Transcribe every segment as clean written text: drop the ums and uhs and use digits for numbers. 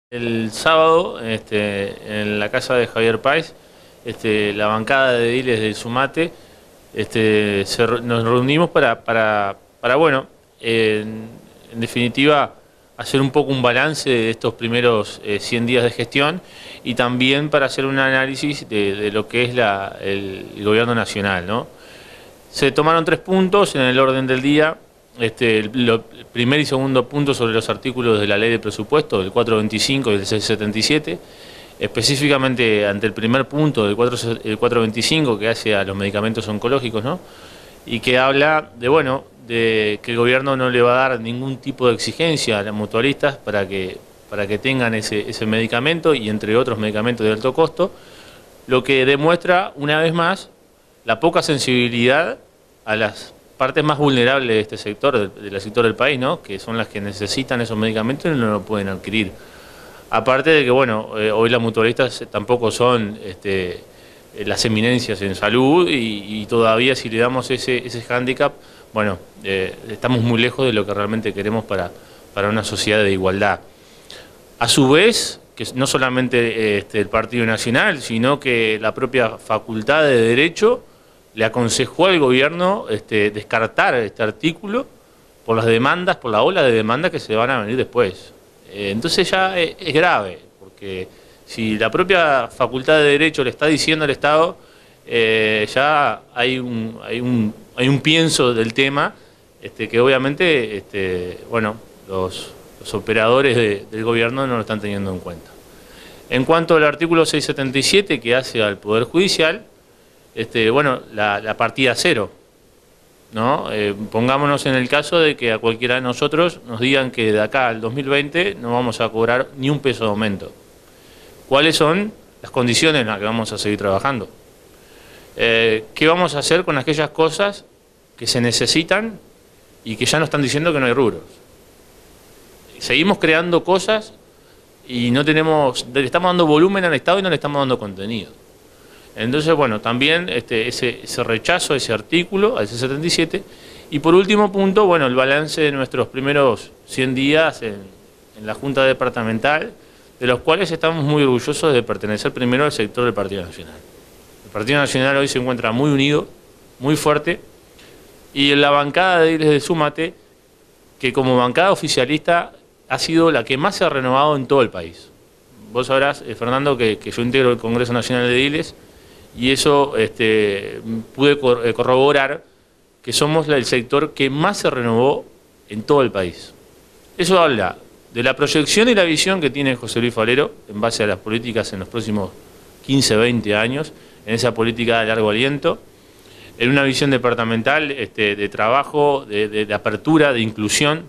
El sábado, en la casa de Javier Páez, la bancada de ediles del Sumate, nos reunimos bueno, en definitiva, hacer un poco un balance de estos primeros 100 días de gestión y también para hacer un análisis de lo que es el gobierno nacional, ¿no? Se tomaron 3 puntos en el orden del día. El primer y segundo punto sobre los artículos de la ley de presupuesto, el 425 y el 677, específicamente ante el primer punto del 425 que hace a los medicamentos oncológicos, ¿no? Y que habla de que el gobierno no le va a dar ningún tipo de exigencia a los mutualistas para que tengan ese medicamento y entre otros medicamentos de alto costo, lo que demuestra una vez más la poca sensibilidad a las partes más vulnerables de este sector, del sector del país, ¿no? Que son las que necesitan esos medicamentos y no lo pueden adquirir. Aparte de que, hoy las mutualistas tampoco son las eminencias en salud y todavía si le damos ese hándicap, estamos muy lejos de lo que realmente queremos para una sociedad de igualdad. A su vez, que no solamente el Partido Nacional, sino que la propia Facultad de Derecho le aconsejó al gobierno descartar este artículo por las demandas, por la ola de demandas que se van a venir después. Entonces ya es grave, porque si la propia Facultad de Derecho le está diciendo al Estado, ya hay un pienso del tema que obviamente los operadores del gobierno no lo están teniendo en cuenta. En cuanto al artículo 677 que hace al Poder Judicial, la partida cero, ¿no? Pongámonos en el caso de que a cualquiera de nosotros nos digan que de acá al 2020 no vamos a cobrar ni un peso de aumento. ¿Cuáles son las condiciones en las que vamos a seguir trabajando? ¿Qué vamos a hacer con aquellas cosas que se necesitan y que ya nos están diciendo que no hay rubros? Seguimos creando cosas y le estamos dando volumen al Estado y no le estamos dando contenido. Entonces, también ese rechazo a ese artículo, al C77. Y por último punto, el balance de nuestros primeros 100 días en la Junta Departamental, de los cuales estamos muy orgullosos de pertenecer primero al sector del Partido Nacional. El Partido Nacional hoy se encuentra muy unido, muy fuerte, y en la bancada de ediles del Sumate, que como bancada oficialista ha sido la que más se ha renovado en todo el país. Vos sabrás, Fernando, que yo integro el Congreso Nacional de Ediles, y eso pude corroborar que somos el sector que más se renovó en todo el país. Eso habla de la proyección y la visión que tiene José Luis Falero en base a las políticas en los próximos 15, 20 años, en esa política de largo aliento, en una visión departamental de trabajo, de apertura, de inclusión.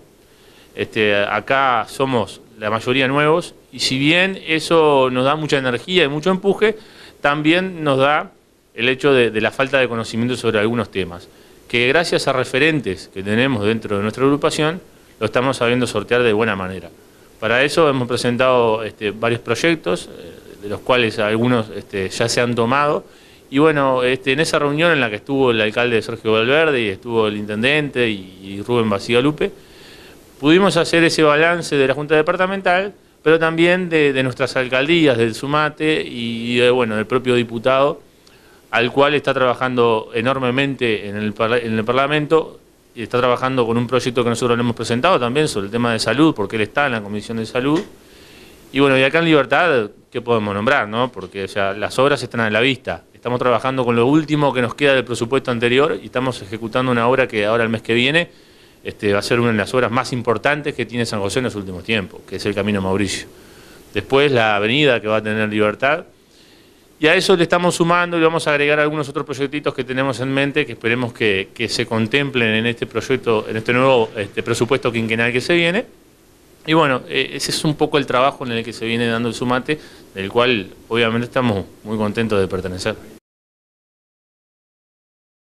Acá somos la mayoría nuevos y si bien eso nos da mucha energía y mucho empuje, también nos da el hecho de la falta de conocimiento sobre algunos temas, que gracias a referentes que tenemos dentro de nuestra agrupación, lo estamos sabiendo sortear de buena manera. Para eso hemos presentado varios proyectos, de los cuales algunos ya se han tomado, y en esa reunión en la que estuvo el alcalde Sergio Valverde y estuvo el intendente y Rubén Bacigalupe, pudimos hacer ese balance de la Junta Departamental, pero también de nuestras alcaldías, del Sumate y del propio diputado, al cual está trabajando enormemente en el Parlamento, y está trabajando con un proyecto que nosotros le hemos presentado también sobre el tema de salud, porque él está en la Comisión de Salud. Y y acá en Libertad, ¿qué podemos nombrar, no? Porque las obras están a la vista. Estamos trabajando con lo último que nos queda del presupuesto anterior y estamos ejecutando una obra que ahora el mes que viene va a ser una de las obras más importantes que tiene San José en los últimos tiempos, que es el Camino Mauricio. Después la avenida que va a tener Libertad. Y a eso le estamos sumando y vamos a agregar algunos otros proyectitos que tenemos en mente, que esperemos que se contemplen en este proyecto, en este nuevo presupuesto quinquenal que se viene. Y ese es un poco el trabajo en el que se viene dando el Sumate, del cual obviamente estamos muy contentos de pertenecer.